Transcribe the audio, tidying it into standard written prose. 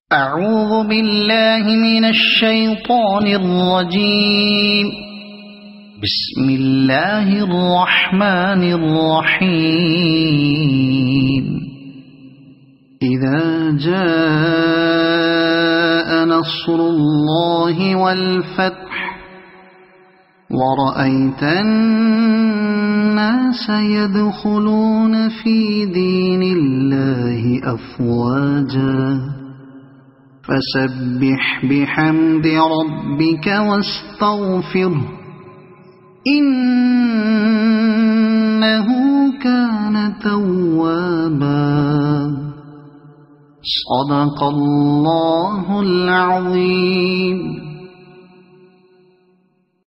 أعوذ بالله من الشيطان الرجيم. بسم الله الرحمن الرحيم. إذا جاء نصر الله والفتح ورأيت الناس يدخلون في دين الله أفواجا فسبح بحمد ربك واستغفره إنه كان توابا. صدق الله العظيم.